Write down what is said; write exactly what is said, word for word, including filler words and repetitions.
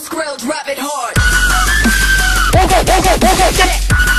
SKRILL, drop it hard. Won't go, won't go, won't go, get it.